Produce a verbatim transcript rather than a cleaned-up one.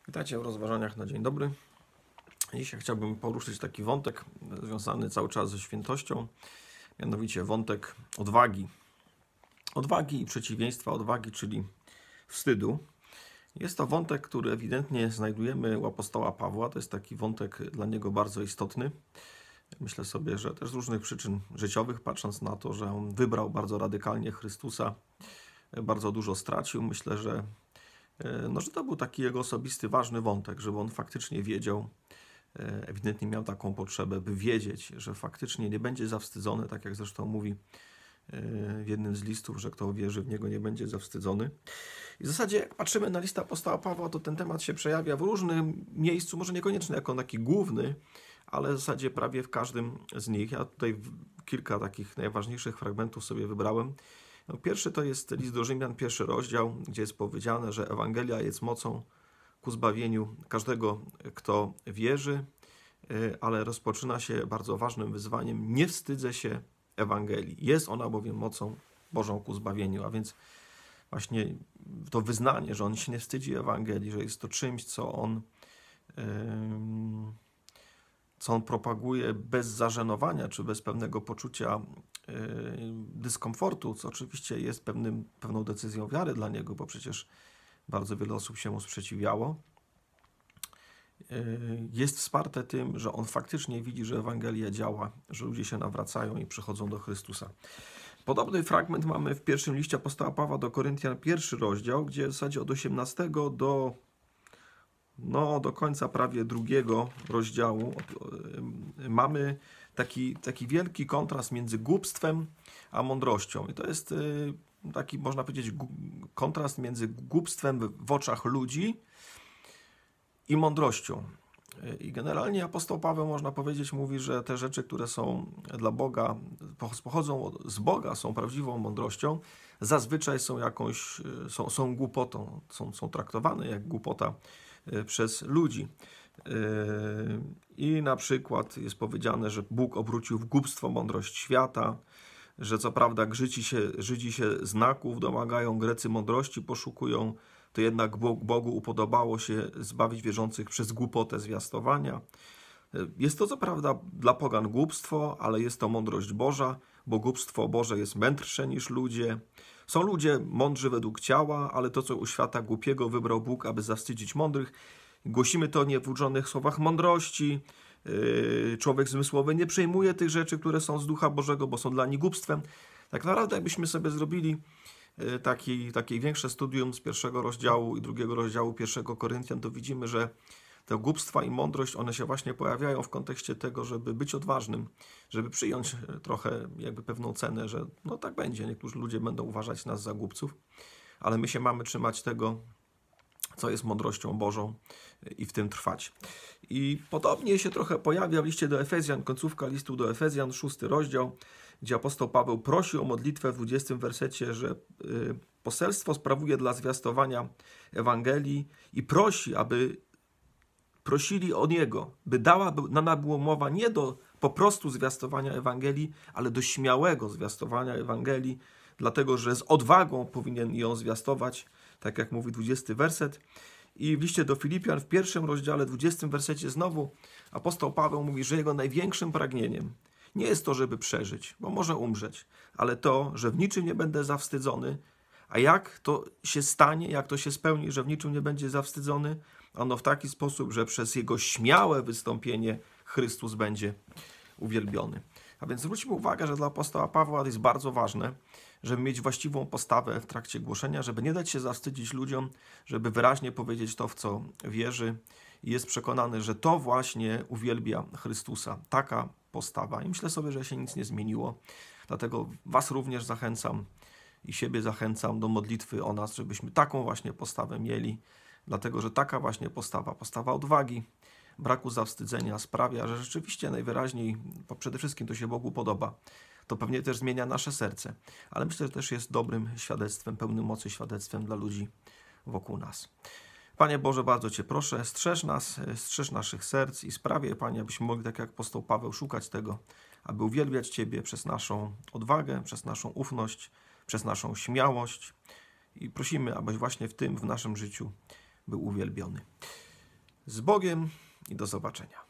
Witajcie w rozważaniach na dzień dobry. Dzisiaj chciałbym poruszyć taki wątek związany cały czas ze świętością, mianowicie wątek odwagi. Odwagi i przeciwieństwa odwagi, czyli wstydu. Jest to wątek, który ewidentnie znajdujemy u apostoła Pawła. To jest taki wątek dla niego bardzo istotny. Myślę sobie, że też z różnych przyczyn życiowych, patrząc na to, że on wybrał bardzo radykalnie Chrystusa, bardzo dużo stracił. Myślę, że No, że to był taki jego osobisty, ważny wątek, żeby on faktycznie wiedział, ewidentnie miał taką potrzebę, by wiedzieć, że faktycznie nie będzie zawstydzony, tak jak zresztą mówi w jednym z listów, że kto wierzy w niego, nie będzie zawstydzony. I w zasadzie, jak patrzymy na listę apostoła Pawła, to ten temat się przejawia w różnym miejscu, może niekoniecznie jako taki główny, ale w zasadzie prawie w każdym z nich. Ja tutaj kilka takich najważniejszych fragmentów sobie wybrałem. No, pierwszy to jest list do Rzymian, pierwszy rozdział, gdzie jest powiedziane, że Ewangelia jest mocą ku zbawieniu każdego, kto wierzy, ale rozpoczyna się bardzo ważnym wyzwaniem: nie wstydzę się Ewangelii. Jest ona bowiem mocą Bożą ku zbawieniu, a więc właśnie to wyznanie, że on się nie wstydzi Ewangelii, że jest to czymś, co on, co on propaguje bez zażenowania, czy bez pewnego poczucia dyskomfortu, co oczywiście jest pewnym, pewną decyzją wiary dla niego, bo przecież bardzo wiele osób się mu sprzeciwiało. Jest wsparte tym, że on faktycznie widzi, że Ewangelia działa, że ludzie się nawracają i przychodzą do Chrystusa. Podobny fragment mamy w pierwszym liście apostoła Pawła do Koryntian, pierwszy rozdział, gdzie w zasadzie od osiemnastego do, no, do końca prawie drugiego rozdziału mamy taki, taki wielki kontrast między głupstwem a mądrością. I to jest taki, można powiedzieć, kontrast między głupstwem w oczach ludzi i mądrością. I generalnie apostoł Paweł, można powiedzieć, mówi, że te rzeczy, które są dla Boga, pochodzą z Boga, są prawdziwą mądrością, zazwyczaj są jakąś, są, są głupotą, są, są traktowane jak głupota przez ludzi. I na przykład jest powiedziane, że Bóg obrócił w głupstwo mądrość świata, że co prawda Żydzi się, Żydzi się znaków domagają, Grecy mądrości poszukują, to jednak Bogu upodobało się zbawić wierzących przez głupotę zwiastowania. Jest to co prawda dla pogan głupstwo, ale jest to mądrość Boża, bo głupstwo Boże jest mędrsze niż ludzie. Są ludzie mądrzy według ciała, ale to, co u świata głupiego wybrał Bóg, aby zawstydzić mądrych. Głosimy to nie w uczonych słowach mądrości. Człowiek zmysłowy nie przyjmuje tych rzeczy, które są z Ducha Bożego, bo są dla nich głupstwem. Tak naprawdę, jakbyśmy sobie zrobili taki, takie większe studium z pierwszego rozdziału i drugiego rozdziału pierwszego Koryntian, to widzimy, że te głupstwa i mądrość, one się właśnie pojawiają w kontekście tego, żeby być odważnym, żeby przyjąć trochę jakby pewną cenę, że no tak będzie, niektórzy ludzie będą uważać nas za głupców, ale my się mamy trzymać tego, co jest mądrością Bożą i w tym trwać. I podobnie się trochę pojawia w liście do Efezjan, końcówka listu do Efezjan, szósty rozdział, gdzie apostoł Paweł prosi o modlitwę w dwudziestym wersecie, że poselstwo sprawuje dla zwiastowania Ewangelii i prosi, aby prosili o Niego, by dała, by dana była mowa nie do po prostu zwiastowania Ewangelii, ale do śmiałego zwiastowania Ewangelii, dlatego że z odwagą powinien ją zwiastować, tak jak mówi dwudziesty werset. I w liście do Filipian w pierwszym rozdziale, dwudziestym wersecie znowu apostoł Paweł mówi, że jego największym pragnieniem nie jest to, żeby przeżyć, bo może umrzeć, ale to, że w niczym nie będę zawstydzony. A jak to się stanie, jak to się spełni, że w niczym nie będzie zawstydzony? Ano w taki sposób, że przez jego śmiałe wystąpienie Chrystus będzie uwielbiony. A więc zwróćmy uwagę, że dla apostoła Pawła to jest bardzo ważne, żeby mieć właściwą postawę w trakcie głoszenia, żeby nie dać się zawstydzić ludziom, żeby wyraźnie powiedzieć to, w co wierzy i jest przekonany, że to właśnie uwielbia Chrystusa. Taka postawa. I myślę sobie, że się nic nie zmieniło. Dlatego was również zachęcam i siebie zachęcam do modlitwy o nas, żebyśmy taką właśnie postawę mieli. Dlatego, że taka właśnie postawa, postawa odwagi, braku zawstydzenia sprawia, że rzeczywiście najwyraźniej, bo przede wszystkim to się Bogu podoba. To pewnie też zmienia nasze serce, ale myślę, że też jest dobrym świadectwem, pełnym mocy świadectwem dla ludzi wokół nas. Panie Boże, bardzo Cię proszę, strzeż nas, strzeż naszych serc i sprawię, Panie, abyśmy mogli, tak jak apostoł Paweł, szukać tego, aby uwielbiać Ciebie przez naszą odwagę, przez naszą ufność, przez naszą śmiałość i prosimy, abyś właśnie w tym, w naszym życiu był uwielbiony. Z Bogiem i do zobaczenia.